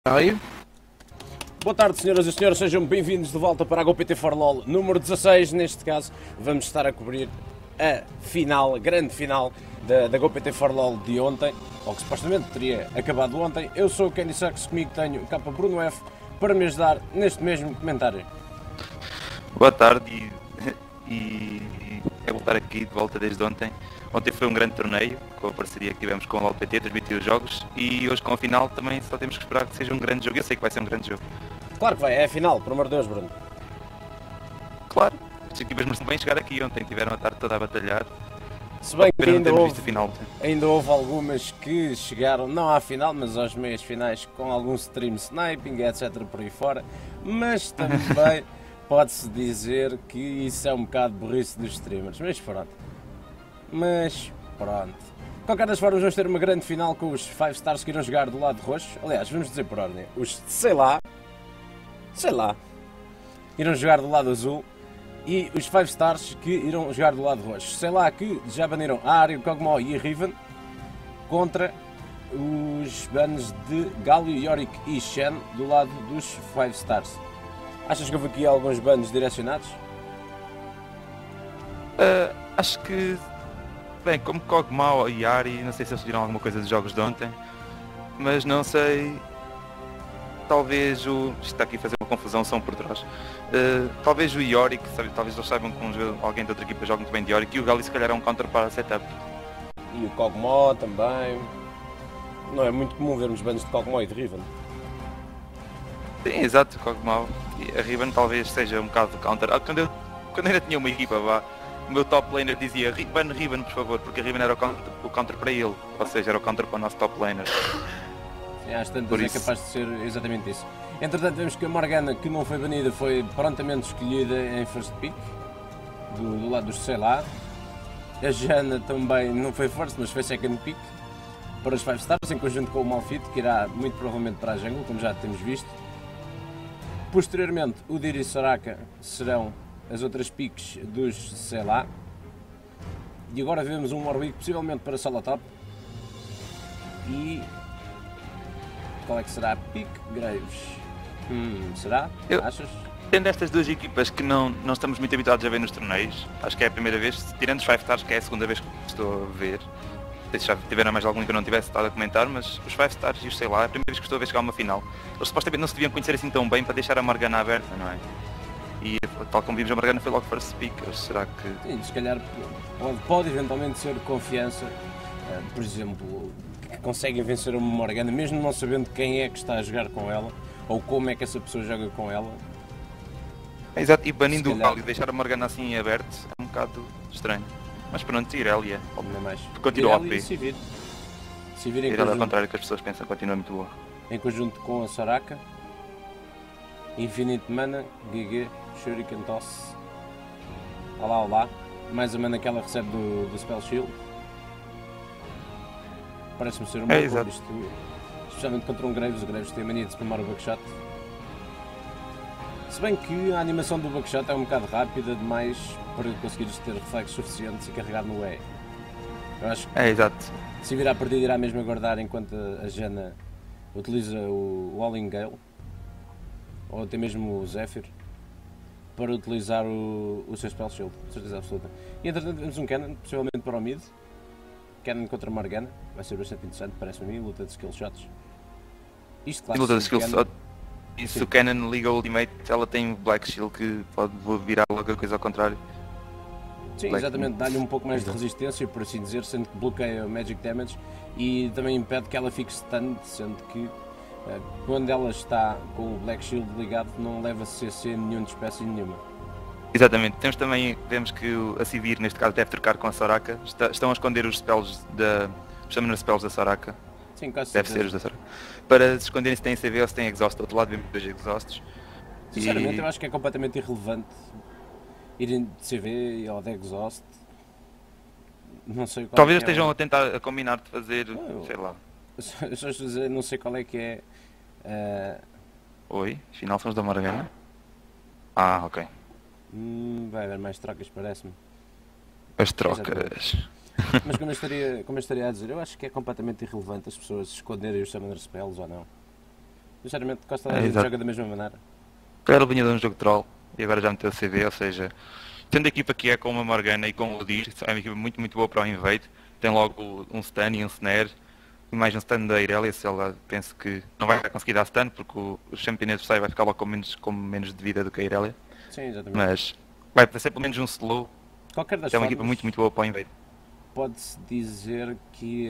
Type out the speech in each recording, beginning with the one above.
Aí, Boa tarde, senhoras e senhores, sejam bem-vindos de volta para a GoPT for LOL número 16. Neste caso, vamos estar a cobrir a final, a grande final da GoPT for LOL de ontem, ou que supostamente teria acabado ontem. Eu sou o Candy Sucks, comigo tenho o Capa Bruno F para me ajudar neste mesmo comentário. Boa tarde e é voltar aqui de volta desde ontem. Ontem foi um grande torneio, com a parceria que tivemos com o LoLPT, transmitir os jogos, e hoje com a final também só temos que esperar que seja um grande jogo. Eu sei que vai ser um grande jogo. Claro que vai, é a final, por amor de Deus, Bruno. Claro, as equipas merecem bem chegar aqui ontem, tiveram a tarde toda a batalhar. Se bem que ainda houve algumas que chegaram, não à final, mas aos meias finais, com algum stream sniping, etc, por aí fora, mas também pode-se dizer que isso é um bocado burrice dos streamers, mas pronto. De qualquer das formas, vamos ter uma grande final com os 5 stars que irão jogar do lado roxo. Aliás, vamos dizer por ordem, os sei lá, irão jogar do lado azul, e os 5 stars que irão jogar do lado roxo. Sei lá que já baniram a Ahri, o Kog'Maw e a Riven contra os bans de Galio, Yorick e Shen do lado dos 5 stars. Achas que houve aqui alguns bans direcionados? Acho que, bem, como Kog'Maw e Ahri, não sei se eles viram alguma coisa dos jogos de ontem, mas não sei, talvez isto está aqui a fazer uma confusão, som por trás. Talvez o Yorick, talvez eles saibam que alguém de outra equipa joga muito bem de Yorick, e o Galio se calhar é um counter para a setup. E o Kog'Maw também. Não é muito comum vermos bans de Kog'Maw e de Riven. Sim, exato, Kog'Maw. E a Riven talvez seja um bocado de counter. Quando ainda tinha uma equipa, o meu top laner dizia ban Riven, por favor, porque a Riven era o counter para ele, ou seja, era o counter para o nosso top laner. Sim, às tantas é capaz de ser exatamente isso. Entretanto, vemos que a Morgana, que não foi banida, foi prontamente escolhida em first pick, do lado dos sei lá. A Jana também não foi first, mas foi second pick para os 5 stars, em conjunto com o Malphite, que irá muito provavelmente para a jungle, como já temos visto. Posteriormente, o Diri e Soraka serão as outras picks dos sei lá. E agora vemos um Warwick possivelmente para solo top. E qual é que será a pick? Graves. Será? Achas? Tendo estas duas equipas que não estamos muito habituados a ver nos torneios, acho que é a primeira vez, tirando os 5 stars, que é a segunda vez que estou a ver. Não sei se já tiveram mais algum que eu não tivesse estado a comentar, mas os 5 stars e os sei lá, é a primeira vez que estou a ver chegar uma final. Eles supostamente não se deviam conhecer assim tão bem para deixar a Morgana aberta, não é? E tal como vimos, a Morgana foi logo first pick. Será que... Sim, se calhar pode eventualmente ser confiança, por exemplo, que conseguem vencer uma Morgana, mesmo não sabendo quem é que está a jogar com ela, ou como é que essa pessoa joga com ela. Exato, e banindo o Galio e deixar a Morgana assim aberto é um bocado estranho. Mas pronto, Irelia, continua a OP. Se vir Irelia ao contrário que as pessoas pensam, continua muito boa. Em conjunto com a Soraka, Infinite Mana, GG, Shuriken Toss. Olá. Mais a mana que ela recebe do Spell Shield. Parece-me ser um bom combo isto, especialmente contra um Graves. O Graves tem a mania de spamar o Buckshot. Se bem que a animação do Buckshot é um bocado rápida demais para conseguires ter reflexos suficientes e carregar no E. Eu acho que se virar a partida irá mesmo aguardar enquanto a Jana utiliza o Walling Gale, ou até mesmo o Zephyr, para utilizar o seu Spell Shield, de certeza absoluta. E entretanto temos um Cannon, possivelmente para o mid. Cannon contra Morgana, vai ser bastante interessante, parece-me a mim, luta de skill shots. Isto, claro, luta de skill shots. E se o Cannon liga o ultimate, ela tem Black Shield que pode virar logo a coisa ao contrário. Sim, Black exatamente, dá-lhe um pouco mais de resistência, por assim dizer, sendo que bloqueia o Magic Damage e também impede que ela fique stunned, sendo que quando ela está com o Black Shield ligado não leva CC nenhum de espécie nenhuma. Exatamente, vemos que a Sivir neste caso deve trocar com a Soraka, estão a esconder os spells os summoner spells da Soraka. Sim, quase deve ser os da Soraka. Para se esconderem se tem CV ou se tem Exhaust, do outro lado vemos dois Exhausts. Sinceramente eu acho que é completamente irrelevante irem de CV ou de Exhaust. Não sei qual talvez é que estejam a tentar a combinar de fazer, sei lá. Eu só estou a dizer, não sei qual é que é. Oi, final são os da Morgana? Ah, ok. Vai haver mais trocas, parece-me. As trocas. Mas como eu estaria a dizer, eu acho que é completamente irrelevante as pessoas esconderem os Summoner Spells ou não. Sinceramente, quase toda a gente joga da mesma maneira. Ele vinha de um jogo de troll e agora já meteu o CD, ou seja, tendo a equipa que é com a Morgana e com o Dir, é uma equipa muito boa para o invade. Tem logo um stun e um snare, e mais um stun da Irelia, se ela pensa que não vai conseguir dar stun, porque o champion adversário vai ficar logo com menos de vida do que a Irelia. Sim, exatamente. Mas vai ser pelo menos um slow. Qualquer das é uma equipa muito boa para o invade. Pode-se dizer que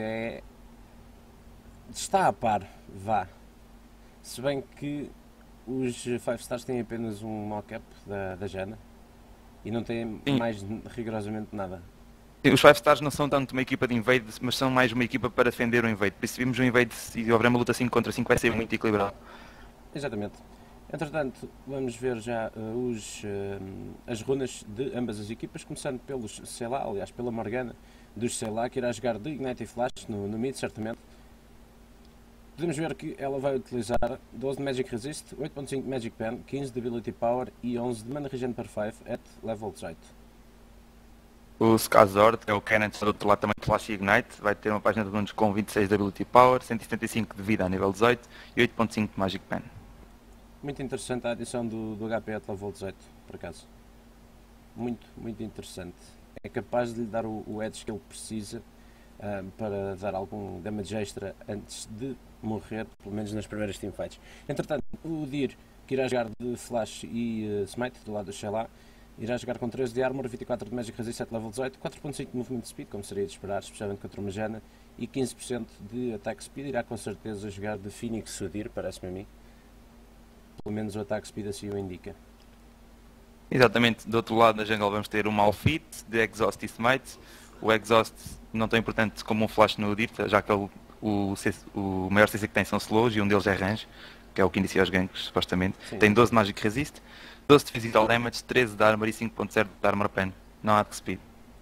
está a par, vá. Se bem que os 5 stars têm apenas um mock-up da Jana e não têm mais rigorosamente nada. Os 5 stars não são tanto uma equipa de invade, mas são mais uma equipa para defender o invade. Por isso, se vimos um invade e houver uma luta 5 contra 5, vai ser muito equilibrado. Exatamente. Entretanto, vamos ver já as runas de ambas as equipas, começando pelos Selah, aliás, pela Morgana dos Selah, que irá jogar de Ignite e Flash no mid, certamente. Podemos ver que ela vai utilizar 12 de Magic Resist, 8.5 de Magic Pen, 15 de Ability Power e 11 de Mana Regen per 5 at level 18. O Skazord, que é o Cannon do outro lado também de Flash e Ignite, vai ter uma página de runes com 26 de Ability Power, 175 de vida a nível 18 e 8.5 de Magic Pen. Muito interessante a adição do HP at level 18, por acaso. Muito interessante. É capaz de lhe dar o edge que ele precisa para dar algum damage extra antes de morrer, pelo menos nas primeiras teamfights. Entretanto, o Dir, que irá jogar de Flash e Smite, do lado do Shelah, irá jogar com 13 de Armor, 24 de Magic Resist, 7 level 18, 4.5 de Movement Speed, como seria de esperar, especialmente contra uma Jana, e 15% de Attack Speed. Irá com certeza jogar de Phoenix o Dir, parece-me a mim. Pelo menos o Attack Speed assim o indica. Exatamente, do outro lado da jungle vamos ter o Malfit, de Exhaust e Smite. O Exhaust não tão importante como um Flash no Dir, já que o maior CC que tem são slows e um deles é range, que é o que inicia os ganks, supostamente. Sim. Tem 12 de Magic Resist, 12 de Physical Damage, 13 de Armor e 5.0 de Armor Pen. Não há de Speed.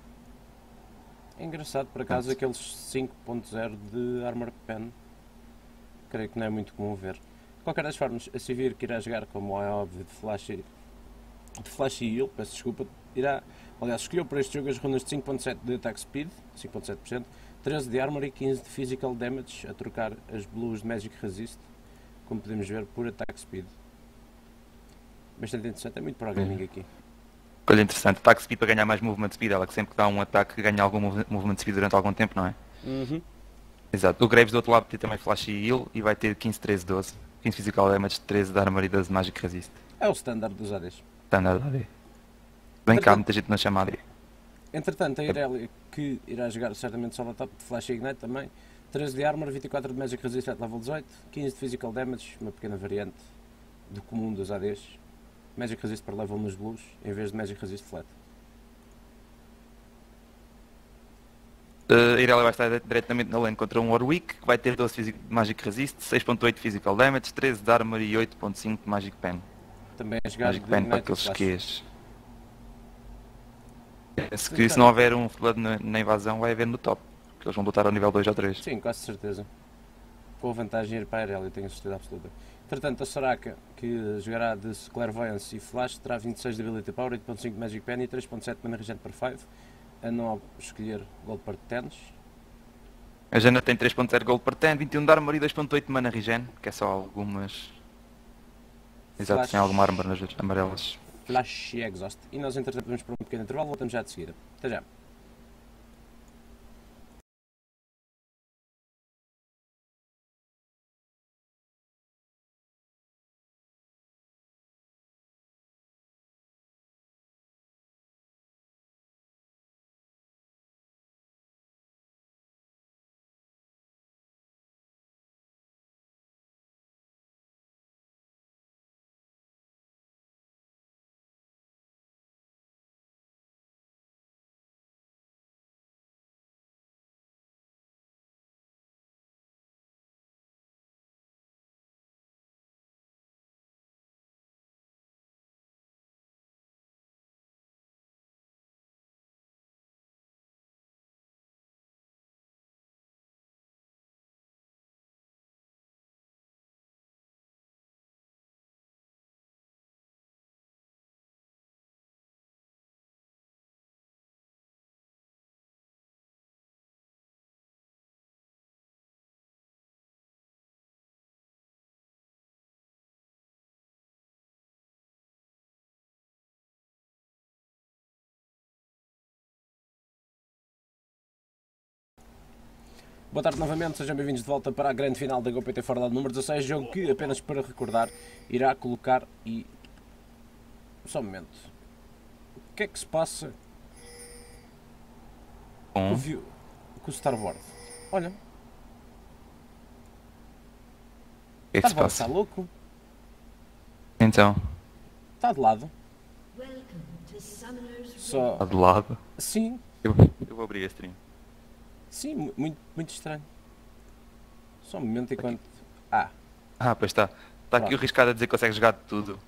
É engraçado, por acaso, aqueles 5.0 de Armor Pen. Creio que não é muito comum ver. De qualquer das formas, a Sivir, que irá jogar, como é óbvio, de Flash e Heal, peço desculpa, aliás, escolheu para este jogo as runas de 5.7 de Attack Speed, 5.7%, 13 de Armor e 15 de Physical Damage, a trocar as blues de Magic Resist, como podemos ver, por Attack Speed. Bastante interessante, é muito para o gaming aqui. Olha, interessante, Attack Speed para ganhar mais Movement Speed, ela que sempre que dá um ataque ganha algum Movement Speed durante algum tempo, não é? Uhum. Exato, o Graves do outro lado tem também Flash e Heal e vai ter 15, 13, 12. 15 Physical Damage, 13 de Armor e 12 de Magic Resist. É o standard dos ADs. Standard AD. Bem cá, muita gente não chama AD. Entretanto, a Irelia, que irá jogar certamente só top de Flash e Ignite também, 13 de Armor, 24 de Magic Resist at level 18, 15 de Physical Damage, uma pequena variante do comum dos ADs. Magic Resist para level nos blues, em vez de Magic Resist flat. A Irelia vai estar diretamente na lane contra um Warwick, que vai ter 12 de Magic Resist, 6.8 de Physical Damage, 13 de Armor e 8.5 de Magic Pen. Também é jogar Magic Pen para aqueles skis. Se não houver um flood na invasão, vai haver no top. Porque eles vão lutar ao nível 2 ou 3. Sim, quase certeza. Com a vantagem de ir para a Irelia, tenho certeza absoluta. Entretanto, a Soraka, que jogará de Clairvoyance e Flash, terá 26 de Ability Power, 8.5 de Magic Pen e 3.7 de Mana Regen per 5. A não escolher Gold per 10. A Jana tem 3.0 Gold per 10, 21 de Armor e 2.8 de Mana Regen, que é só algumas... Exato, tem alguma armor nas amarelas. Flash e Exhaust. E nós, entretanto, vamos para um pequeno intervalo, voltamos já de seguida. Até já. Boa tarde novamente, sejam bem-vindos de volta para a grande final da GoPT Fórmula número 16, jogo que, apenas para recordar, irá colocar e... Só um momento. O que é que se passa com o Starboard? Olha. O que é que se passa? Está louco? Então. Está de lado. Só... Está de lado? Sim. Eu vou abrir a stream. Sim, muito estranho. Só um momento enquanto... Pois está. Está aqui o riscado a dizer que consegue jogar de tudo.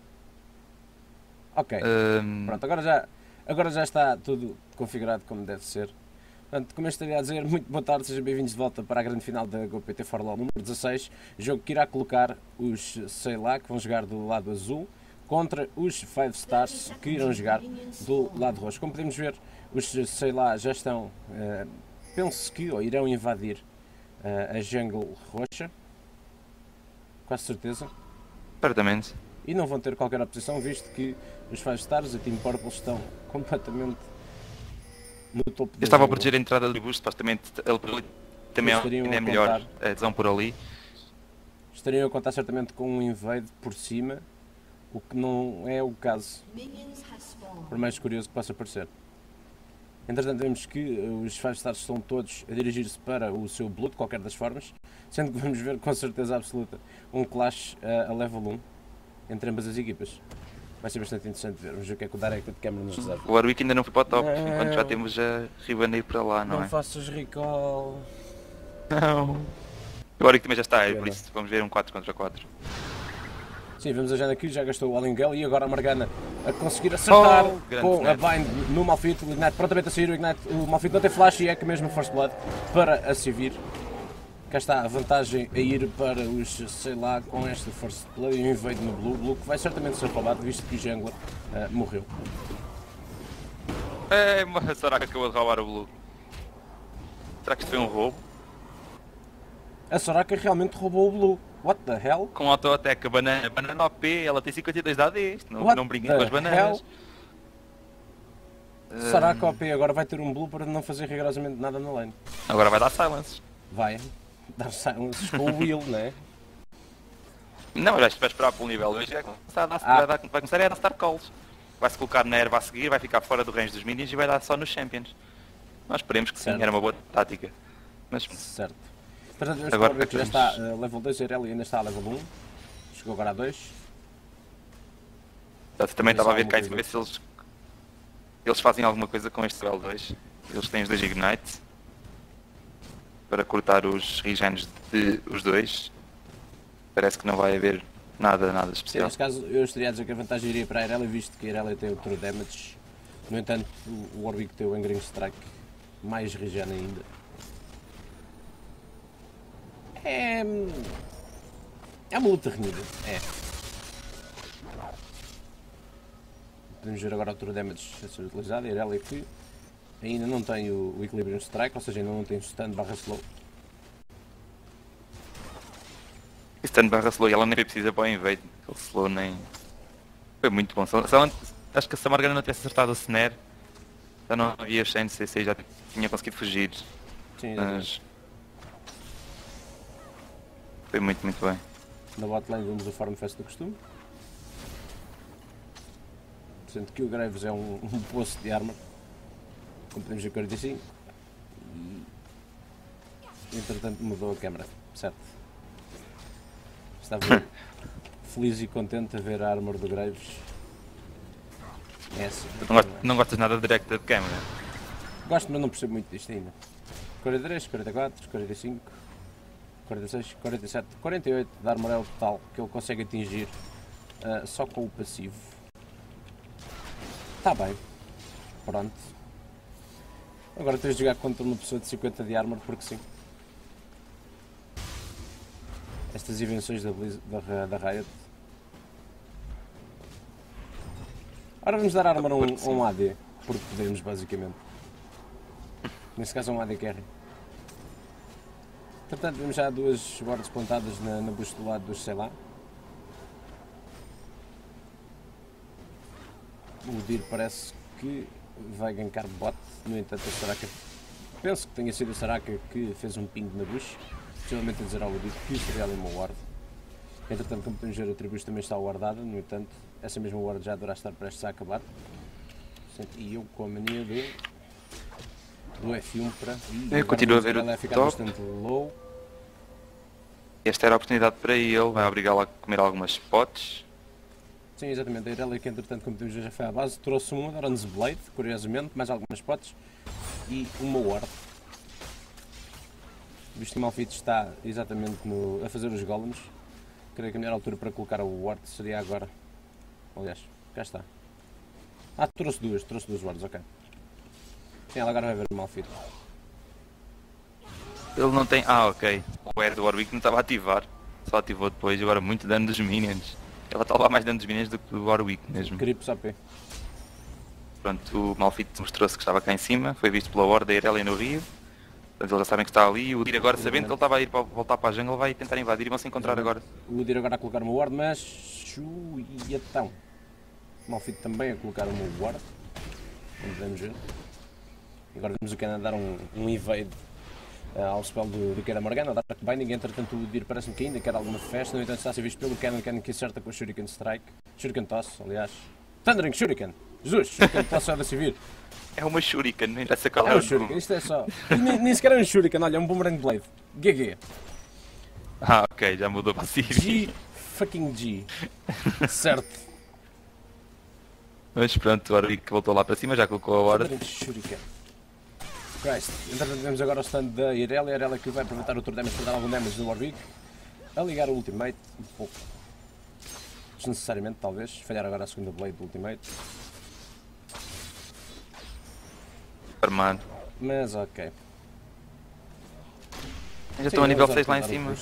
Ok. Pronto, agora já está tudo configurado como deve ser. Portanto, como eu estaria a dizer, muito boa tarde, sejam bem-vindos de volta para a grande final da GoPT Fórmula número 16. Jogo que irá colocar os, sei lá, que vão jogar do lado azul contra os 5 Stars que irão jogar do lado roxo. Como podemos ver, os, sei lá, já estão, penso que, ou irão invadir a jungle roxa. Quase certeza. Certamente. E não vão ter qualquer oposição, visto que os 5 Stars e Team Purple estão completamente no topo. Eu estava a proteger a entrada do boost, supostamente ele por ali também ainda é melhor a adesão por ali. Estariam a contar certamente com um invade por cima, o que não é o caso, por mais curioso que possa parecer. Entretanto, vemos que os 5 Stars estão todos a dirigir-se para o seu blue, de qualquer das formas, sendo que vamos ver com certeza absoluta um clash a level 1 entre ambas as equipas. Vai ser bastante interessante ver. Vamos ver o que é que o Direct de Cameron nos reserva. O Warwick ainda não foi para o top, enquanto já temos a Riven aí para lá, não é? Não faças recall. Não. O Warwick também já está aí, por isso vamos ver um 4 contra 4. Sim, vemos a Jana aqui, já gastou o All in Gale e agora a Morgana a conseguir acertar com a Bind no Malphite. O Ignite prontamente a sair, o Malphite não tem flash e é que mesmo First Blood para a se vir. Cá está a vantagem a ir para os, sei lá, com esta First Blood e um invade no Blue, que vai certamente ser roubado, visto que o Jungler morreu. Mas será que acabou de roubar o Blue? Será que isto foi um roubo? A Soraka realmente roubou o Blue. What the hell? Com auto-attack, a banana OP, ela tem 52 de AD, não brinquem com as bananas. Soraka OP agora vai ter um Blue para não fazer rigorosamente nada na lane. Agora vai dar silence. Vai dar silence com o Will, não é? Não, mas vai esperar pelo nível 2 vai começar a dar Star Calls. Vai-se colocar na erva a seguir, vai ficar fora do range dos minions e vai dar só nos Champions. Nós esperemos que sim, era uma boa tática. Mas... Certo. Portanto, agora que já está level 2, a Irelia ainda está a level 1. Chegou agora a 2. Eu também estava a ver cá para ver se eles fazem alguma coisa com este level 2. Eles têm os 2 Ignite para cortar os regens de os dois. Parece que não vai haver nada especial. Neste caso, eu estaria a dizer que a vantagem iria para a Irelia, visto que a Irelia tem o True Damage. No entanto, o Warwick tem o Angering Strike mais regen ainda. É uma luta renhida, é. Podemos ver agora o True Damage a ser utilizado, a Irelia que ainda não tem o Equilibrium Strike, ou seja, ainda não tem o Stun / Slow. Stun / Slow e ela nem precisa para o invade, o Slow nem... Foi muito bom, acho que se a Morgana não tivesse acertado o Snare, já não havia chance, CC já tinha conseguido fugir. Sim, mas... Foi muito bem. Na botlane vemos o Farm Fest do costume. Sendo que o Graves é um poço de arma. Como podemos ver 45. E entretanto mudou a câmera, certo? Estava feliz e contente a ver a armor do Graves. É assim. Não gostas nada de direct da câmera? Gosto, mas não percebo muito disto ainda. 43, 44, 45, 46, 47, 48 de armor é o total que ele consegue atingir só com o passivo. Está bem. Pronto. Agora tens de jogar contra uma pessoa de 50 de armor porque sim. Estas invenções da Riot. Ora vamos dar armor a um AD, porque podemos basicamente. Neste caso é um AD carry. Portanto temos já duas wards plantadas na bush do lado dos sei lá. O Dir parece que vai gankar bot, no entanto a Soraka penso que tenha sido o Soraka que fez um ping na bush, possivelmente a dizer ao Udit que seria ali uma ward. Entretanto, como podemos ver, a Tribus também está guardada, no entanto, essa mesma ward já deverá estar prestes a acabar. E eu com a mania do F1 para... Eu continuo a ver o ficar top. bastante low. Esta era a oportunidade para ele, vai obrigá-lo a comer algumas spots. Sim, exatamente, a Irelia que entretanto, como podemos ver, já foi à base, trouxe um Adoran's Blade, curiosamente, mais algumas spots e uma ward. O bicho Malfit está exatamente a fazer os golems. Creio que a melhor altura para colocar o ward seria agora. Aliás, cá está. Ah, trouxe duas wards, ok. Sim, ela agora vai ver o Malfit. Ele não tem... Ah, ok. O E do Warwick não estava a ativar. Só ativou depois e agora muito dano dos minions. Ela está a levar mais dano dos minions do que o Warwick mesmo. Creeps AP. Pronto, o Malfit mostrou-se que estava cá em cima. Foi visto pela Ward da Irelia no Rio. Portanto, eles já sabem que está ali. O Udyr agora, sabendo que ele estava a ir voltar para a jungle, vai tentar invadir e vão se encontrar agora. O Udyr agora a colocar uma ward, mas... E então? O Malfit também a colocar uma ward. Como podemos ver. Agora vemos o Kennen dar um evade ao spell do Keira Morgana, Dark Binding. Entretanto, o Udyr parece-me que ainda quer alguma festa. No entanto, está a ser visto pelo Kennen que acerta com o Shuriken Strike. Shuriken Toss, aliás. Thundering Shuriken! Jesus, Shuriken Toss já deve vir. É uma Shuriken, não interessa qual é um Shuriken, isto é só... nem sequer é um Shuriken, olha, é um Boomerang Blade. GG. Ah, ok, já mudou para Siri. Fucking G. Certo. Mas pronto, o Warwick voltou lá para cima, já colocou a hora. Shuriken. Christ. Entretanto, vemos agora o stand da Irelia. A Irelia que vai aproveitar o turno damage para dar algum damage no Warwick. A ligar o ultimate, um pouco desnecessariamente, talvez. Falhar agora a segunda blade do ultimate. Armado. Mas ok. Já estou a nível 6 lá em cima.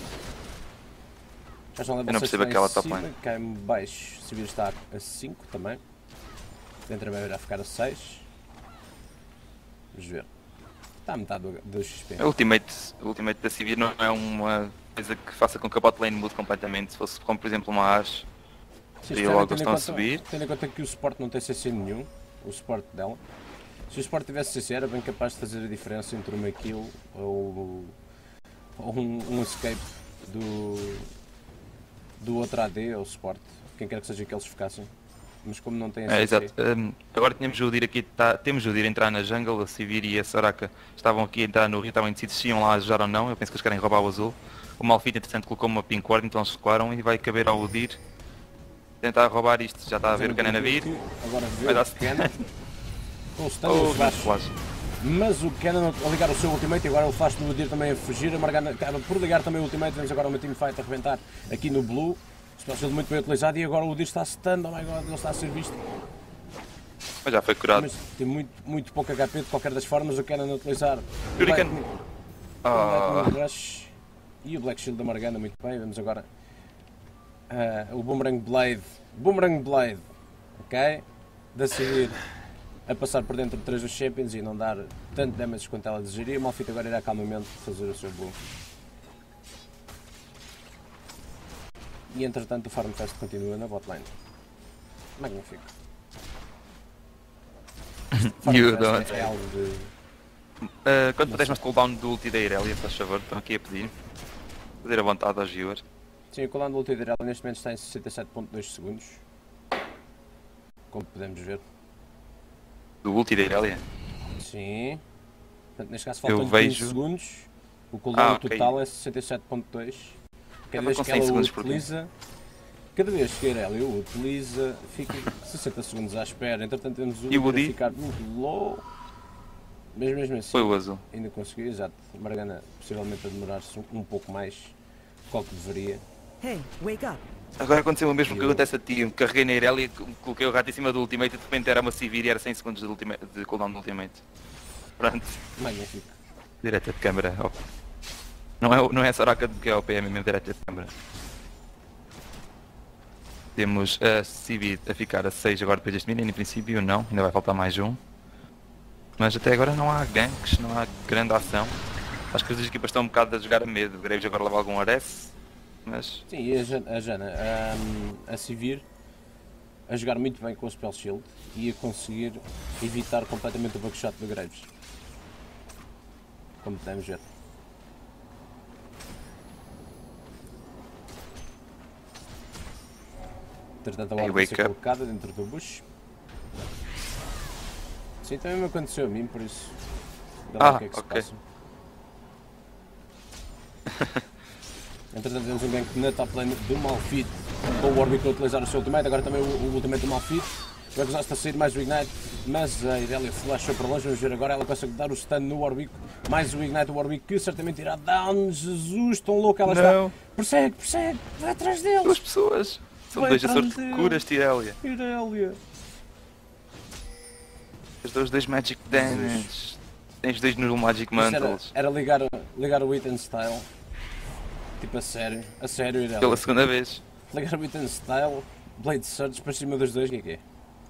Já estão a nível 6 lá em cima. Cai-me baixo. Civil está a 5 também. Dentro vai a ficar a 6. Vamos ver. Está a metade do XP. O ultimate da Civil não é uma coisa que faça com que a bot lane mude completamente. Se fosse como por exemplo uma Ashe, seria logo estão a subir. Tendo em conta que o suporte não tem CC nenhum, o suporte dela. Se o suporte tivesse CC era bem capaz de fazer a diferença entre uma kill ou um escape do outro AD ou suporte. Quem quer que seja que eles focassem. Mas como não tem CC... exato. Agora tínhamos o Udyr aqui, temos o Udyr a entrar na jungle, a Sivir e a Soraka estavam aqui a entrar no rio, estavam indecisos se iam lá ajudar ou não. Eu penso que eles querem roubar o azul. O Malfit entretanto colocou uma pink ward, então eles recuaram e vai caber ao Udyr tentar roubar isto. Já está a ver o Kennen a vir. Agora vê o Kennen. Com o stun flash. Mas o Kennen a ligar o seu ultimate e agora o flash do Udyr também a fugir. A Morgana acaba por ligar também o ultimate. Vemos agora uma teamfight a arrebentar aqui no blue. Spell shield muito bem utilizado e agora o Udyr está stun. Oh my god, ele está a ser visto. Mas já foi curado. Mas tem muito pouco HP de qualquer das formas. O Kennen a utilizar o Rush e o Black Shield da Morgana muito bem. Vemos agora o Boomerang Blade, ok? Da seguir a passar por dentro de 3 dos Champions e não dar tanto damage quanto ela desejaria. O Malfit agora irá calmamente fazer o seu blue. E entretanto o Farmfest continua na botlane. Magnífico. Farmfest é algo de... quando puderes mais cooldown do ulti da Irelia, faz favor, estão aqui a pedir. Pedir a vontade aos viewers. Sim, o cooldown do ulti da Irelia neste momento está em 67.2 segundos. Como podemos ver. Do ulti da Irelia? Sim. Portanto, neste caso faltam 15 segundos. O cooldown total é 67.2. Cada vez que ela o utiliza, cada vez que a Irelia o utiliza, fica 60 segundos à espera. Entretanto, temos o Udyr a ficar muito low. Mas mesmo assim, foi o azul. Ainda conseguiu, exato. Morgana possivelmente a demorar-se um pouco mais do que deveria. Hey, wake up. Agora aconteceu o mesmo que acontece a ti. Carreguei na Irelia, coloquei o rato em cima do ultimate e de repente era uma Sivir e era 100 segundos de cooldown do ultimate. Pronto. Magnífico. Direta de câmera. Não é Soraka que é o PM, mesmo direta de câmera. Temos a Sivir a ficar a 6 agora depois deste minion, em princípio não, ainda vai faltar mais um. Mas até agora não há ganks, não há grande ação. Acho que as equipas estão um bocado a jogar a medo. Graves agora leva algum Ares, mas... Sim, e a Jana, a Sivir a jogar muito bem com o Spell Shield e a conseguir evitar completamente o buckshot do Graves. como podemos ver. Entretanto, a Ward vai ser colocada dentro do bush. Sim, também me aconteceu a mim, por isso. O que é que se passa. Entretanto, temos um gank na top lane do Malphite, com o Warwick a utilizar o seu ultimate, agora também o ultimate do Malphite. O Exhaust a sair mais o Ignite, mas a Irelia flashou para longe. Vamos ver agora, ela consegue dar o stun no Warwick, mais o Ignite do Warwick, que certamente irá down. Jesus, tão louca ela está. Persegue, vai atrás deles. Duas pessoas. São dois Açores de curas de Irelia. Os dois Magic Damage. Tens dois no Magic Mantles. Era ligar o Item Style. Tipo a sério Irelia. Pela segunda vez. Ligar o Item Style, Blade Surge para cima dos dois, o que é?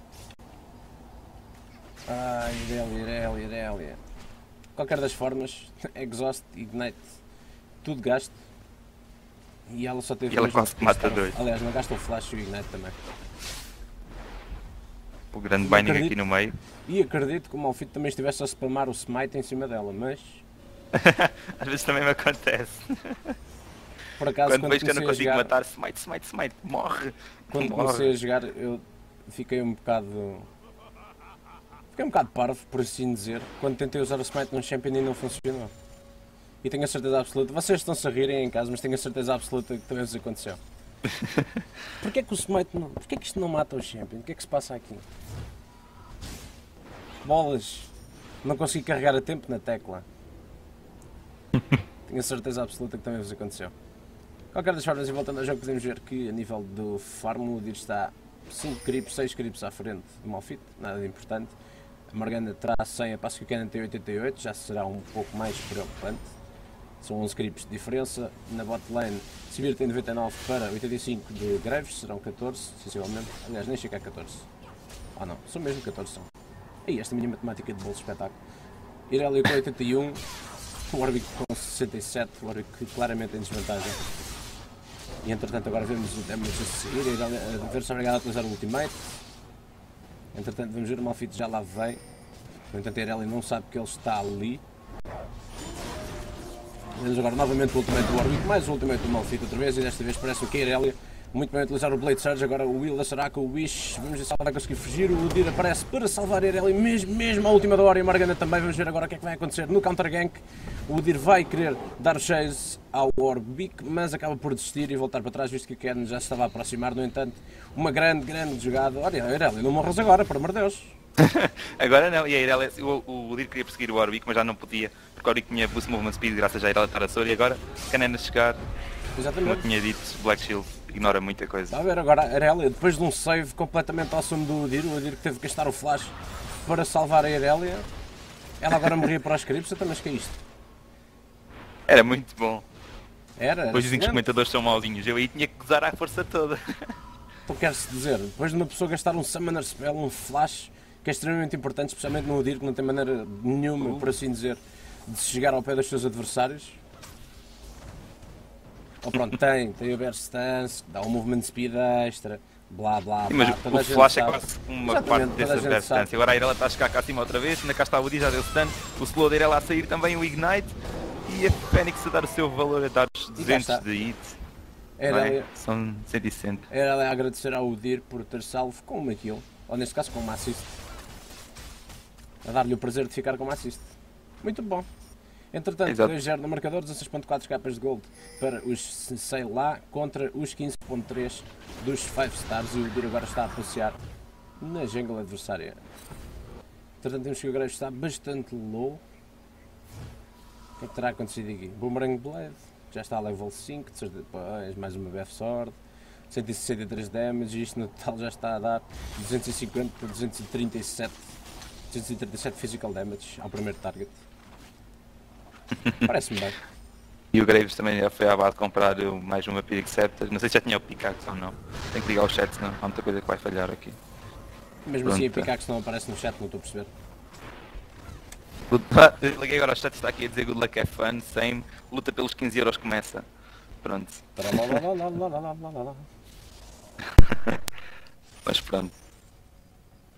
Ai, Irelia. Qualquer das formas, Exhaust, Ignite, tudo gasto. E ela só teve... E ela quase que mata dois. Aliás, não gasta o Flash e o Ignite também. O grande binding aqui no meio. E acredito que o Malphite também estivesse a spamar o Smite em cima dela, mas... Às vezes também me acontece. Por acaso, quando vejo que eu não consigo matar, Smite, morre. Quando comecei a jogar, eu fiquei um bocado parvo, por assim dizer, quando tentei usar o Smite num Champion e não funcionou. E tenho a certeza absoluta, vocês estão-se a rirem em casa, mas tenho a certeza absoluta que também vos aconteceu. Porquê que o Smite não... Porquê que isto não mata o Champion? O que é que se passa aqui? Bolas! Não consegui carregar a tempo na tecla. Tenho a certeza absoluta que também vos aconteceu. Qualquer das formas, e voltando ao jogo, podemos ver que a nível do farm o Udyr está 5 creeps, 6 creeps à frente do Malphite, nada de importante. A Morgana terá 100, a passo que o Kennen tem 88, já será um pouco mais preocupante. São 11 creeps de diferença. Na bot lane, Sivir tem 99 para 85 de Graves, serão 14, sensivelmente. Aliás, nem chega a 14. Ah não, são mesmo 14 são. Aí, esta minha matemática de bolso espetáculo. Irelia com 81, o Warwick com 67, o Warwick claramente em desvantagem. E entretanto agora vemos o damage a seguir, a ver-se obrigado a utilizar o ultimate. Entretanto vamos ver o Malphite já lá vem. No entanto a Irelia não sabe que ele está ali. Vemos agora novamente o ultimate do Warwick, mais o ultimate do Malphite outra vez, e desta vez parece que a Irelia muito bem a utilizar o Blade Surge. Agora o Will da Soraka, o Wish, vamos ver se ela vai conseguir fugir. O Udyr aparece para salvar a Irelia mesmo à última da hora, e a Morgana também. Vamos ver agora o que é que vai acontecer no counter gank. O Udyr vai querer dar o chase ao Warwick, mas acaba por desistir e voltar para trás, visto que a Kennen já se estava a aproximar. No entanto, uma grande jogada. Olha, Irelia, não morras agora, por amor de Deus. Agora não, e a Irelia, o Udyr queria perseguir o Warwick, mas já não podia, porque o Warwick tinha boost movement speed graças a Irelia estar a Sora, e agora Kennen a chegar. Exatamente. Como eu tinha dito, Black Shield ignora muita coisa. Está a ver agora a Irelia, depois de um save completamente awesome do Udyr, o Udyr que teve que gastar o flash para salvar a Irelia, ela agora morria para os creeps. Então, mas que é isto? Era muito bom. Era depois dizem que os comentadores são mauzinhos, eu aí tinha que usar a força toda. Então quer-se dizer, depois de uma pessoa gastar um Summoner Spell, um flash, que é extremamente importante, especialmente no Udyr, que não tem maneira nenhuma, por assim dizer, de se chegar ao pé dos seus adversários. Ou pronto, tem o Burst Stance, dá um movement speed extra, blá blá blá. Mas o flash é quase uma parte dessa Burst Stance. Agora a Irelia está a chegar cá acima outra vez, ainda cá está o Udyr, já deu stun, o slow da Irelia a sair também, o Ignite, e a Fênix a dar o seu valor, a dar os 200 de hit. São 160. Era a agradecer ao Udyr por ter salvo com uma kill, ou neste caso com uma assist. A dar-lhe o prazer de ficar com uma assist. Muito bom. Entretanto, 2-0 no marcador, 16.4 capas de gold para os sei lá, contra os 15.3 dos 5 stars, e o Udyr agora está a passear na jungle adversária. Entretanto, temos que o Graves está bastante low. O que é que terá acontecido aqui? Boomerang Blade, já está a level 5, depois mais uma BF Sword, 163 damage, e isto no total já está a dar 250 para 237 physical damage ao primeiro target. Parece-me bem. E o Graves também já foi à base comprar mais uma Pyrrhic Scepter. Não sei se já tinha o Pickaxe ou não. Tenho que ligar o chat, senão há muita coisa que vai falhar aqui. Mesmo pronto. Assim a Pickaxe não aparece no chat, não estou a perceber. Liguei agora ao chat, está aqui a dizer good luck, have fun, same, luta pelos 15 euros começa. Pronto. Mas pronto. Mais um azul. O Kennen foi lá, mas o azul resetou. 2-0 no marcador, 16.4 capas de gold para os 5 stars, e o Udyr agora está a passear na jungle adversária. Entretanto, temos que o Graves está bastante low. O Graves está bastante low.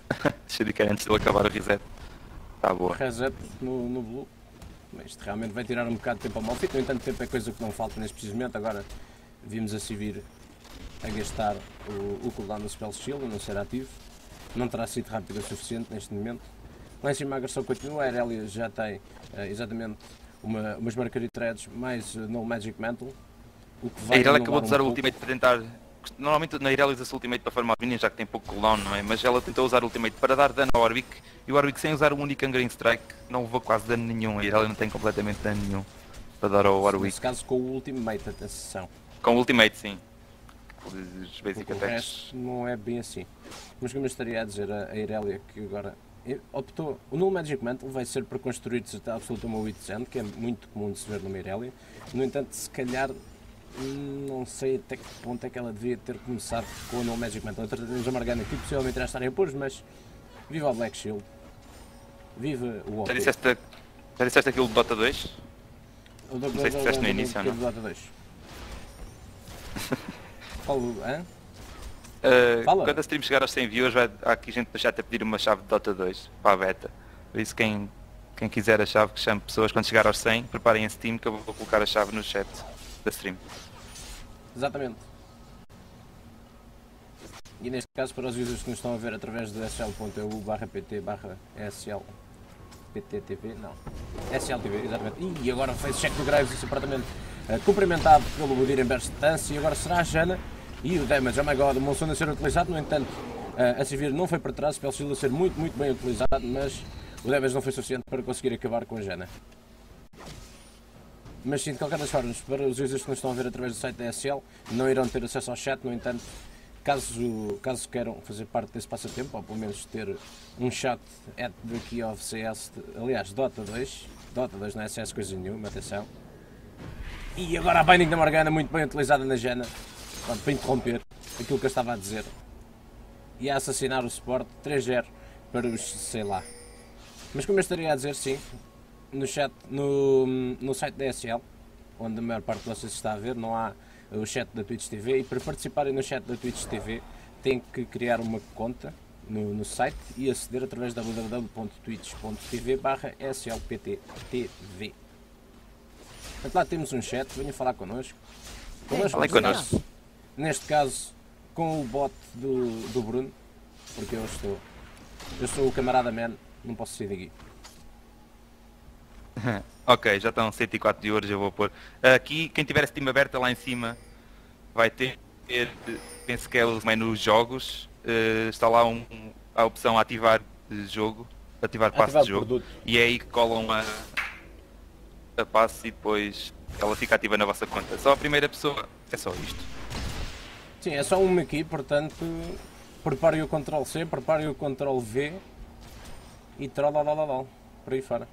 Deixa de cair antes de ele acabar o reset. Tá boa. Reset no Blue. Isto realmente vai tirar um bocado de tempo ao Malphite, no entanto tempo é coisa que não falta neste precisamente. Agora vimos a Sivir a gastar o cooldown do Spell Shield e não ser ativo. Não terá sido rápido o suficiente neste momento. Lá em cima a agressão continua, a Irelia já tem exatamente umas Mercury Threads mais no Magic Mantle. O que vai a Irelia acabou de usar o ultimate para tentar... Normalmente na Irelia usa-se o ultimate para farmar minions, já que tem pouco cooldown, não é? Mas ela tentou usar o ultimate para dar dano ao Warwick, e o Warwick sem usar o único Green Strike não levou quase dano nenhum. A Irelia não tem completamente dano nenhum para dar ao Warwick. Nesse caso com o ultimate, atenção. Com o ultimate, sim. Os basic attacks. O resto não é bem assim. Mas como eu estaria a dizer, a Irelia que agora optou... O Null Magic Mantle vai ser para construir-se até absoluta uma Wit's End, que é muito comum de se ver numa Irelia. No entanto, se calhar... não sei até que ponto é que ela devia ter começado com o No Magic Mantle. Temos a Morgana que possivelmente irá estar em apuros, mas viva o Black Shield, viva o OP. Já disseste aquilo do Dota 2? Não sei se disseste no início ou não. Do Dota 2. Falo, hã? Quando a stream chegar aos 100 viewers, há aqui gente para chat a pedir uma chave de Dota 2 para a beta. Por isso quem quiser a chave, que chame pessoas quando chegar aos 100, preparem a Steam que eu vou colocar a chave no chat da stream. Exatamente. E neste caso, para os users que nos estão a ver através de sl.eu/pt/slpttv, não, sltv, exatamente. E agora fez check do Graves e separadamente cumprimentado pelo Budir em Burst Dance, e agora será a Janna e o damage, oh my god, o Monsoon a ser utilizado. No entanto, a Sivir não foi para trás, o Spell Shield a ser muito bem utilizado, mas o damage não foi suficiente para conseguir acabar com a Janna. Mas sim, de qualquer das formas, para os users que nos estão a ver através do site da SL, não irão ter acesso ao chat. No entanto, caso queiram fazer parte desse passatempo, ou pelo menos ter um chat at the key of CS, aliás, Dota 2 não é CS coisa nenhuma, atenção. E agora a Binding da Morgana, muito bem utilizada na Janna, para interromper aquilo que eu estava a dizer. E a assassinar o suporte 3-0 para os, sei lá. Mas como eu estaria a dizer, sim, no chat, no site da SL, onde a maior parte de vocês está a ver, não há o chat da Twitch TV, e para participarem no chat da Twitch TV têm que criar uma conta no site e aceder através de www.twitch.tv/slpttv. Portanto, lá temos um chat, venham falar connosco. Falem connosco. Neste caso, com o bot do Bruno, porque eu sou o camarada man, não posso sair daqui. Ok, já estão 104 de hoje, eu vou pôr. Aqui, quem tiver Steam aberta lá em cima vai ter, penso que é os menus jogos, está lá a opção ativar jogo, ativar passe de jogo, produto. E é aí que colam a passe e depois ela fica ativa na vossa conta. Só a primeira pessoa, é só isto. Sim, é só uma aqui, portanto, preparem o Ctrl C, preparem o Ctrl V e trolalalalau, por aí fora.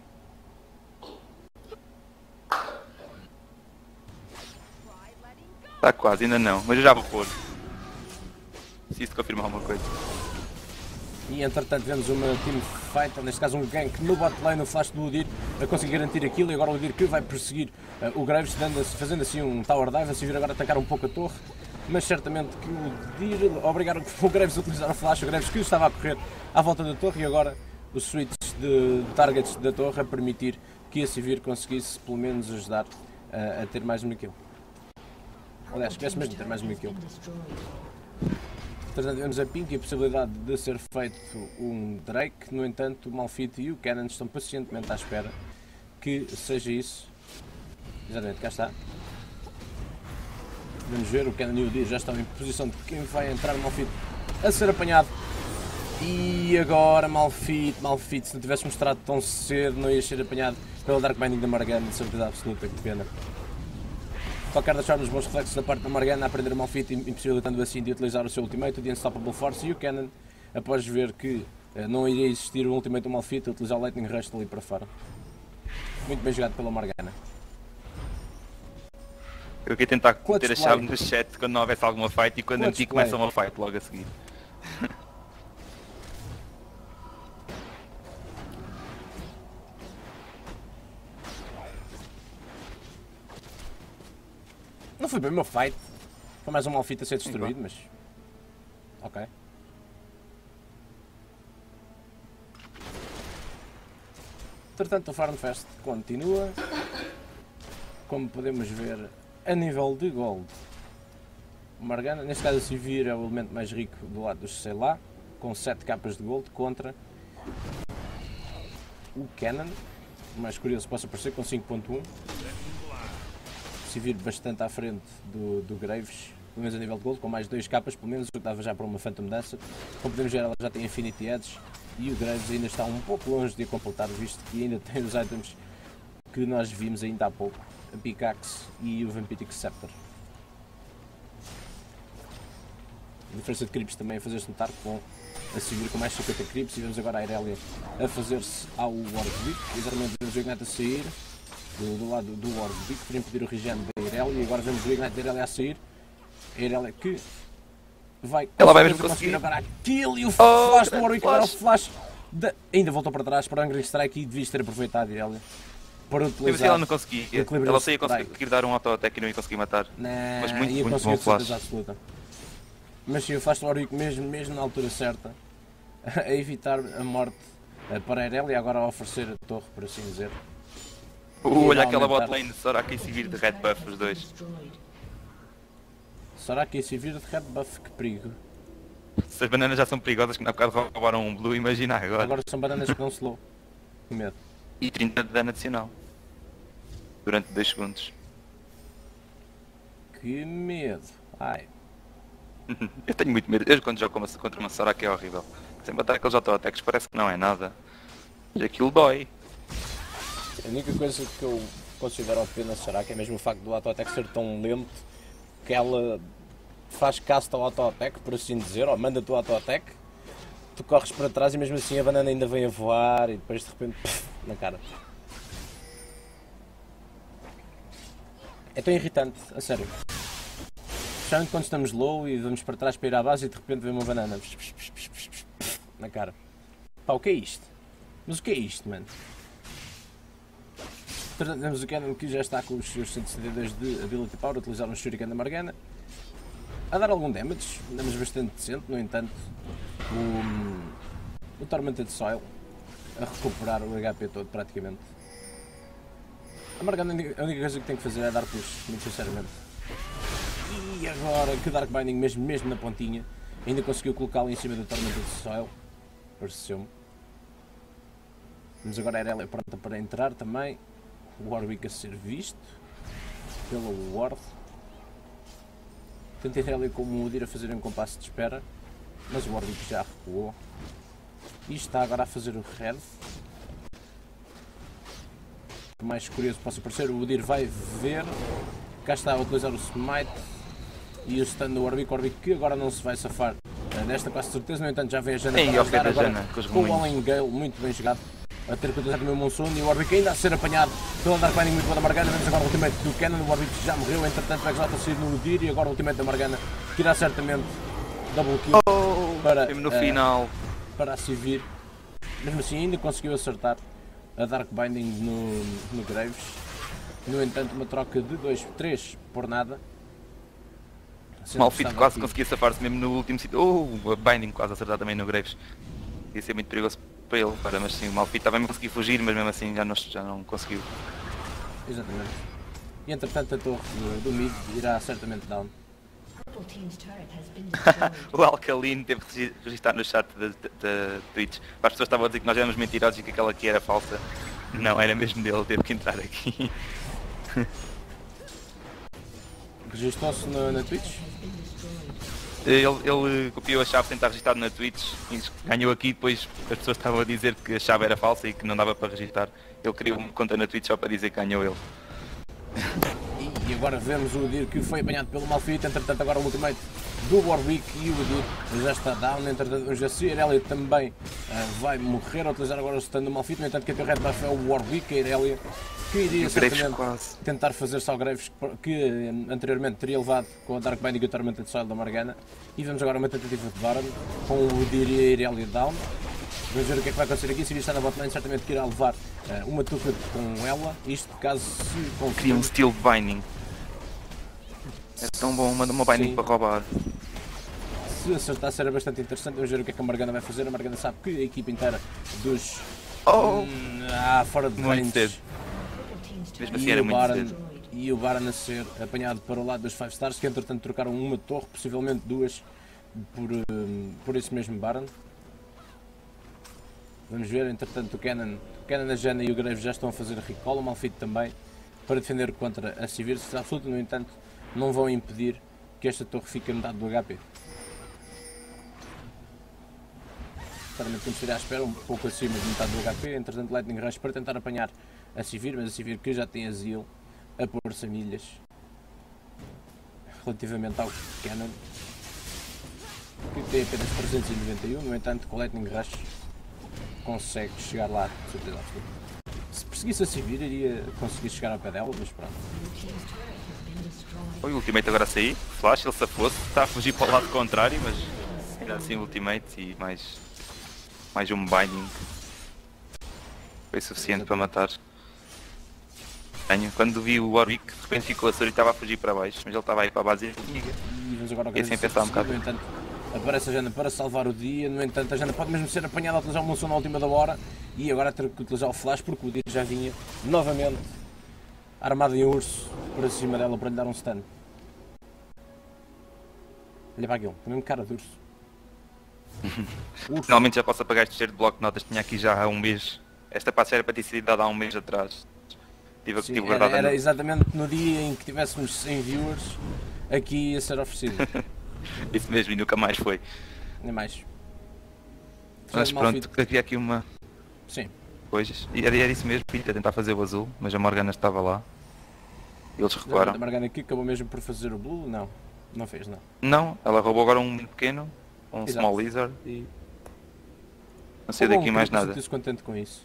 Está quase, ainda não, mas eu já vou pôr. Se isso confirmar alguma coisa. E entretanto vemos uma team fight, ou neste caso um gank no bot lane, no flash do Udyr a conseguir garantir aquilo, e agora o Udyr que vai perseguir o Graves, fazendo assim um tower dive, a Sivir agora atacar um pouco a torre, mas certamente que o Udyr obrigaram o Graves a utilizar o flash, o Graves que estava a correr à volta da torre, e agora os switches de targets da torre a permitir que a Sivir conseguisse pelo menos ajudar a ter mais uma kill. Aliás, esquece mesmo de ter mais uma kill. Portanto, vemos a Pink e a possibilidade de ser feito um Drake. No entanto, o Malphite e o Cannon estão pacientemente à espera que seja isso. Exatamente, cá está. Vamos ver, o Cannon e o Udyr já estão em posição de quem vai entrar. O Malphite a ser apanhado. E agora, Malphite, se não tivesse mostrado tão cedo, não ia ser apanhado pelo Dark Binding da Morgana, de certeza absoluta, que pena. De qualquer das formas, bons reflexos da parte da Morgana a aprender o Malphite, impossibilitando assim de utilizar o seu ultimate, o The Unstoppable Force, e o Cannon, após ver que não iria existir o ultimate do Malphite, a utilizar o Lightning Rush ali para fora. Muito bem jogado pela Morgana. Eu aqui tentar meter a chave no chat quando não houvesse alguma fight, e quando a ti começa uma fight logo a seguir. Não foi bem o meu fight, foi mais um Malphite a ser destruído, mas... Ok. Entretanto, o Farmfest continua. Como podemos ver, a nível de gold, o Morgana, neste caso a Sivir é o elemento mais rico do lado dos sei lá, com 7 capas de gold contra o Cannon, o mais curioso possa parecer, com 5.1. Sivir bastante à frente do Graves, pelo menos a nível de gold, com mais 2 capas, pelo menos o que dava já para uma Phantom Dancer. Como podemos ver, ela já tem Infinity Edge e o Graves ainda está um pouco longe de a completar, visto que ainda tem os items que nós vimos ainda há pouco, a Pickaxe e o Vampiric Scepter. A diferença de creeps também a fazer-se notar, com a Sivir com mais 50 creeps, e vemos agora a Irelia a fazer-se ao Warwick. Exatamente, vemos o Ignite a sair do lado do Warwick para impedir o regen da Irelia, e agora vemos o Ignite da Irelia a sair. A Irelia que vai conseguir agora a kill, e o flash do Warwick, agora o flash ainda voltou para trás para o Angry Strike, e devias ter aproveitado a Irelia para utilizar. Ela não conseguia, ela só ia conseguir dar um auto-attack e não ia conseguir matar. Não, mas muito bom flash. Absoluta. Mas sim, o flash do Warwick mesmo na altura certa, a evitar a morte para a Irelia, agora a oferecer a torre, por assim dizer. Olha aquela botlane de Soraka e Sivir de Red Buff, os dois. Soraka e Sivir de Red Buff, que perigo. Se as bananas já são perigosas, que na bocado roubaram um blue, imagina agora. Agora são bananas que dão slow. Que medo. E 30 de dano adicional. Durante 2 segundos. Que medo. Ai. Eu tenho muito medo. Eu quando jogo contra uma Soraka é horrível. Sem bater aqueles auto-attacks parece que não é nada. Mas aquilo dói. A única coisa que eu considero OP na Soraka é mesmo o facto do auto-attack ser tão lento que ela faz cast ao auto-attack, por assim dizer, ou manda-te o auto-attack, tu corres para trás e mesmo assim a banana ainda vem a voar e depois de repente na cara. É tão irritante, a sério. Especialmente quando estamos low e vamos para trás para ir à base e de repente vem uma banana na cara. Pá, o que é isto? Mas o que é isto, mano? Temos o Cannon que já está com os seus 172 de Ability Power, a utilizar um Shuriken da Morgana, a dar algum damage, damage bastante decente. No entanto, o Tormented Soil a recuperar o HP todo praticamente. A Morgana a única coisa que tem que fazer é dar push, muito sinceramente. E agora que Dark Binding mesmo na pontinha ainda conseguiu colocá-lo em cima do Tormented Soil, pareceu-me. Vamos agora a Irelia pronta para entrar também. O Warwick a ser visto pelo Ward. Tanto a Irelia como o Udyr a fazerem um compasso de espera, mas o Warwick já recuou e está agora a fazer o Red. O mais curioso possa parecer, o Udyr vai ver, cá está a utilizar o Smite e o stun do Warwick. O Warwick que agora não se vai safar desta quase certeza. No entanto já vem a Jana para ajudar agora com o Walling Gale, muito bem jogado, a ter que utilizar também o Monsoon, e o Warwick ainda a ser apanhado pelo Dark Binding muito boa da Morgana. Vemos agora o ultimate do Cannon, o Warwick já morreu, entretanto o Exalt a sair no Udyr, e agora o ultimate da Morgana que irá certamente double kill para, no final. Para a Sivir. Mesmo assim ainda conseguiu acertar a Dark Binding no Graves. No entanto, uma troca de 2-3 por nada. Malphite quase conseguia safar-se mesmo no último sítio. A Binding quase acertar também no Graves. Ia ser muito perigoso para ele, mas sim, o Malphite também não conseguiu fugir, mas mesmo assim já não conseguiu. Exatamente. E entretanto a torre do mid irá certamente down. O Alkaline teve que registrar no chat da Twitch. As pessoas estavam a dizer que nós éramos mentirosos e que aquela aqui era falsa. Não, era mesmo dele, teve que entrar aqui. Registou-se na Twitch? Ele copiou a chave sem estar registado na Twitch, ganhou aqui, depois as pessoas estavam a dizer que a chave era falsa e que não dava para registrar. Ele criou uma conta na Twitch só para dizer que ganhou ele. E agora vemos o Udyr que foi apanhado pelo Malphite. Entretanto agora o ultimate do Warwick e o Udyr já está down. Entretanto vamos ver se a Irelia também vai morrer a utilizar agora o stun do Malphite. No entanto quem tem o red buff é o Warwick. A Irelia que iria certamente tentar fazer-se ao Graves que anteriormente teria levado com a Dark Binding e o Tormented Soil da Morgana. E vemos agora uma tentativa de Baron com o Udyr e a Irelia down. Vamos ver o que é que vai acontecer aqui. Se ele está na botlane, certamente que irá levar uma turret com ela. Isto caso se confirme. Cria um Steel Binding. É tão bom, manda uma Binding para roubar. Se acertasse era bastante interessante. Vamos ver o que é que a Morgana vai fazer. A Morgana sabe que a equipe inteira dos Fora de muito range. cedo. Mesmo assim era muito cedo. E o Baron a ser apanhado para o lado dos 5 stars, que entretanto trocaram uma torre, possivelmente duas, por esse mesmo Baron. Vamos ver, entretanto o Cannon, a Janna e o Graves já estão a fazer recall, o Malphite também, para defender contra a Sivir. Se absoluto, no entanto, não vão impedir que esta torre fique a metade do HP. Claramente temos que ir à espera, um pouco acima de metade do HP, entretanto Lightning Rush para tentar apanhar a Sivir, mas a Sivir que já tem a Zeal a pôr-se a milhas relativamente ao Cannon, que tem apenas 391, no entanto com o Lightning Rush consegue chegar lá de certeza absoluta. Se perseguisse a Sivir iria conseguir chegar ao pé dela, mas pronto. Foi o ultimate agora a sair, flash, ele se fosse, está a fugir para o lado contrário, mas ainda assim o ultimate e mais um binding foi suficiente para matar. Quando vi o Warwick, de repente ficou a Suri e estava a fugir para baixo, mas ele estava aí para a base e vamos agora e assim pensar um bocado. No entanto, aparece a Janna para salvar o dia, no entanto a Janna pode mesmo ser apanhada a utilizar o Monsoon na última da hora e agora ter que utilizar o flash porque o dia já vinha novamente armado em urso para cima dela para lhe dar um stun. Olha para aquilo, tem mesmo cara de urso. Finalmente já posso apagar este cheiro de bloco de notas, tinha aqui já há um mês. Esta parte era para ter sido dada há um mês atrás. Sim, era exatamente no dia em que tivéssemos 100 viewers, aqui ia ser oferecido. Isso mesmo, e nunca mais foi. Nem mais. Mas pronto, havia aqui uma... Sim. Coisas. E era isso mesmo, ia tentar fazer o azul, mas a Morgana estava lá. E eles recuaram. A Morgana aqui acabou mesmo por fazer o blue? Não, não fez, não. Não, ela roubou agora um pequeno, um small lizard e... Não sei daqui mais nada. Estou contente com isso.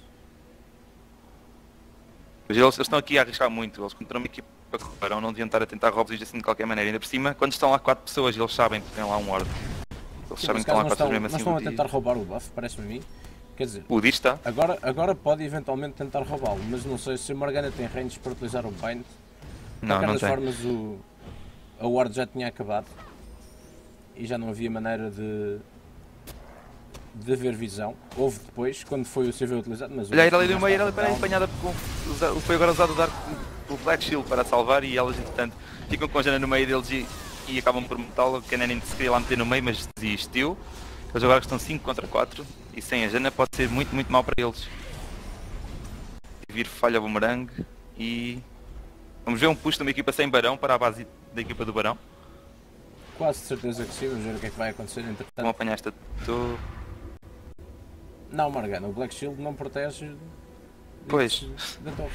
Mas eles estão aqui a arriscar muito, eles encontraram uma equipa que recuaram, não deviam estar a tentar roubos assim de qualquer maneira. Ainda por cima, quando estão lá 4 pessoas, eles sabem que tem lá um ward. Eles sabem que estão lá 4 pessoas mesmo assim. Não estão a tentar roubar o buff, parece-me a mim. Quer dizer, o Dir está. Agora pode eventualmente tentar roubá-lo, mas não sei se a Morgana tem range para utilizar o bind. Não, não tem. De qualquer das formas, a ward já tinha acabado e já não havia maneira de haver visão. Houve depois, quando foi o CV utilizado, mas... Olha, ali no meio, ela foi apanhada com... Foi agora usado o Black Shield para salvar e elas, entretanto, ficam com a Janna no meio deles e acabam por metê-la. O Cannon se queria lá meter no meio, mas desistiu. Eles agora estão 5 contra 4 e sem a Janna pode ser muito, muito mal para eles. Vir falha o boomerang e... Vamos ver um push de uma equipa sem Barão para a base da equipa do Barão. Quase de certeza que sim, vamos ver o que é que vai acontecer entretanto. Vão apanhar esta torre. Não, Morgana, o Black Shield não protege... Pois. Da torre.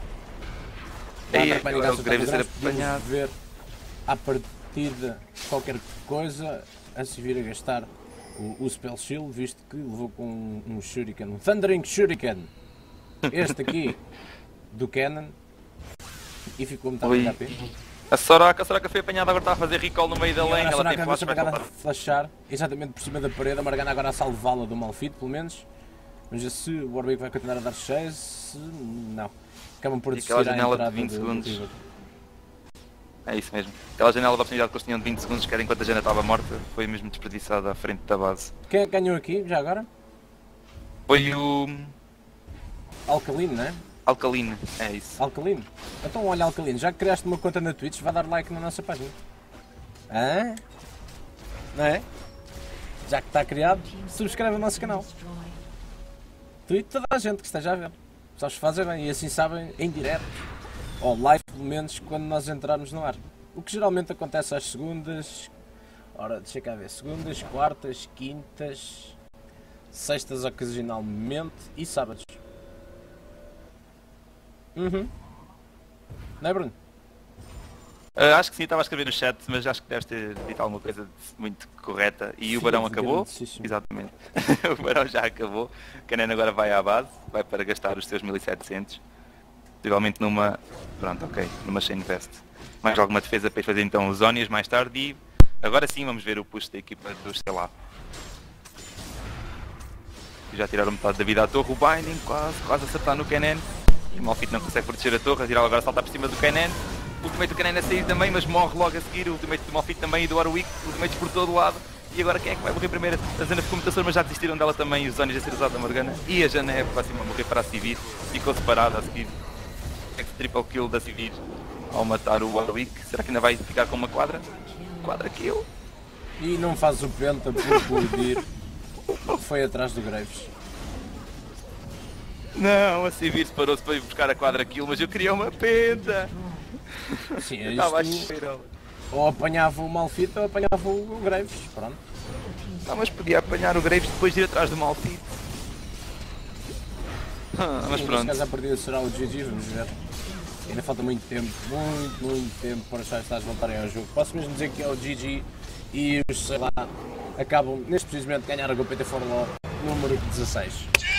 E agora o Graves ser apanhado. Ver à partida qualquer coisa a se vir a gastar o Spell Shield, visto que levou com um Shuriken, um Thundering Shuriken, este aqui, do Cannon, e ficou metade do HP. A Soraka foi apanhada, agora está a fazer recall no meio da lane, ela tem flash para flashar, exatamente por cima da parede, a Morgana agora a salvá-la do Malphite, pelo menos. Vamos ver se o Warwick vai continuar a dar chase, não. Acabam por desistir à entrada de 20 segundos. É isso mesmo. Aquela janela da oportunidade que eles tinham de 20 segundos, que era enquanto a Janna estava morta, foi mesmo desperdiçada à frente da base. Quem é que ganhou aqui, já agora? Foi o... Alkaline, não é? Alkaline, é isso. Alkaline? Então olha Alkaline, já que criaste uma conta na Twitch, vai dar like na nossa página. Hã? Não é? Já que está criado, subscreve o nosso canal. Tu e toda a gente que esteja a ver. Só os fazem bem e assim sabem em direto. Ou live pelo menos quando nós entrarmos no ar. O que geralmente acontece às segundas. Ora, deixa cá ver. Segundas, quartas, quintas, sextas ocasionalmente e sábados. Não é, Bruno? Acho que sim, estava a escrever no chat, mas acho que deves ter dito alguma coisa muito correta. E sim, o Barão acabou. Exatamente. O Barão já acabou. Cannon agora vai à base, vai para gastar os seus 1700. Possivelmente numa... Pronto, ok, numa Chain Vest. Mais alguma defesa para fazer então os Zonias mais tarde e... Agora sim vamos ver o push da equipa dos Stellar. Já tiraram metade da vida à torre, o Binding quase acertar no Cannon. O Malphite não consegue proteger a torre, a tirar agora saltar por cima do Cannon. O ultimate do Cannon a sair também, mas morre logo a seguir. O ultimate do Malphite também e do Warwick. O ultimate por todo o lado. E agora quem é que vai morrer primeiro? A Zana ficou muito mas já desistiram dela também e os Zonies a ser usado da Morgana. E a Jana é a próxima a morrer para a Sivir. Ficou separada a seguir. Triple kill da Sivir ao matar o Warwick. Será que ainda vai ficar com uma quadra? Quadra kill. E não faz o penta por colidir. Foi atrás do Graves. Não, a Sivir separou-se para ir buscar a quadra kill, mas eu queria uma penta. Sim, é isto. Ou apanhava o Malphite ou apanhava o Graves. Pronto. Não, mas podia apanhar o Graves depois de ir atrás do Malphite. Mas sim, pronto. Neste caso a partida será o GG, vamos ver. Ainda falta muito tempo, muito tempo para os Five Stars voltarem ao jogo. Posso mesmo dizer que é o GG e os, sei lá, acabam neste precisamente de ganhar a GoPT Fórmula número 16.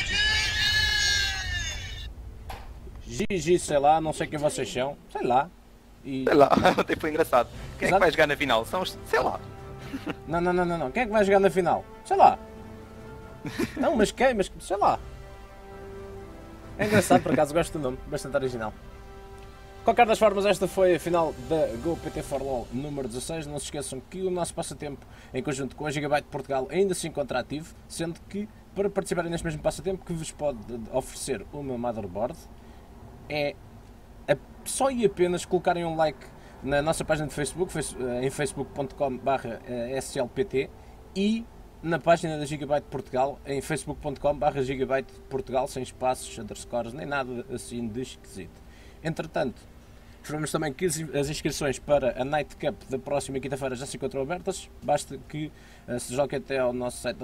GG, sei lá, não sei quem vocês são, sei lá. E... Sei lá, ontem foi engraçado. Quem é que vai jogar na final? São os... sei lá. Não, quem é que vai jogar na final? Sei lá. Não, mas quem? Mas sei lá. É engraçado, por acaso, gosto do nome, bastante original. Qualquer das formas, esta foi a final da GoPT4LoL número 16. Não se esqueçam que o nosso passatempo, em conjunto com a Gigabyte Portugal, ainda se encontra ativo, sendo que, para participarem neste mesmo passatempo, que vos pode oferecer o meu motherboard, é só e apenas colocarem um like na nossa página de Facebook, em facebook.com/slpt, e na página da Gigabyte Portugal, em facebook.com/Gigabyte Portugal, sem espaços, underscores, nem nada assim de esquisito. Entretanto, informamos também que as inscrições para a Night Cup da próxima quinta-feira já se encontram abertas. Basta que se joguem até ao nosso site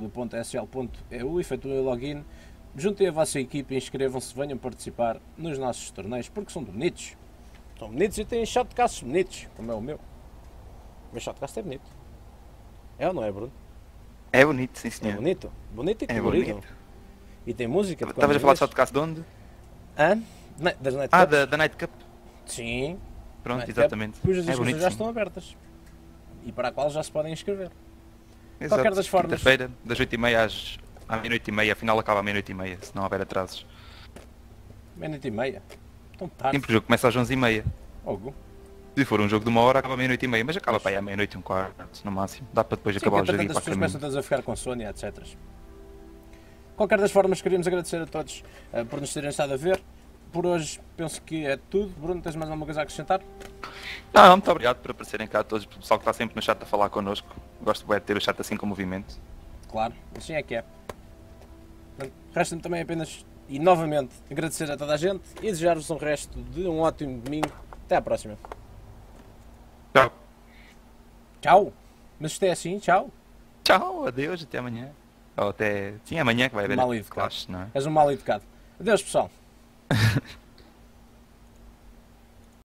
www.sl.eu, efetuem o login, juntem a vossa equipa e inscrevam-se, venham participar nos nossos torneios, porque são bonitos. São bonitos e têm shotcasts bonitos, como é o meu. O meu shotcast é bonito. É ou não é, Bruno? É bonito, sim senhor. É bonito? Bonito e colorido. É bonito. E tem música. Estavas a falar de shotcast de onde? Hã? Das Night Cups? Da Night Cup. Sim. Pronto, Night exatamente. Cujas inscrições já estão abertas. E para a qual já se podem inscrever. Exato. Qualquer das formas. Quinta-feira, das 8h30 à meia-noite e meia, a final acaba à meia-noite e meia, se não houver atrasos. Meia-noite e meia? Tão tarde. Sim, porque o jogo começa às 11h30. Algo. Se for um jogo de uma hora, acaba à meia-noite e meia, mas acaba para aí à meia-noite e um quarto, no máximo. Dá para depois acabar o jogo e ir para a caminho. As pessoas começam a ficar com sono, etc. Qualquer das formas, queríamos agradecer a todos por nos terem estado a ver. Por hoje, penso que é tudo. Bruno, tens mais alguma coisa a acrescentar? Não, muito obrigado por aparecerem cá todos, o pessoal que está sempre no chat a falar connosco. Gosto de ter o chat assim com movimento. Claro, assim é que é. Resta-me também apenas, e novamente, agradecer a toda a gente e desejar-vos um resto de um ótimo domingo. Até à próxima. Tchau. Tchau? Mas isto é assim, tchau? Tchau, adeus, até amanhã. Ou até... Sim, amanhã que vai haver mal educado. Clash, não é? És um mal educado. Adeus, pessoal.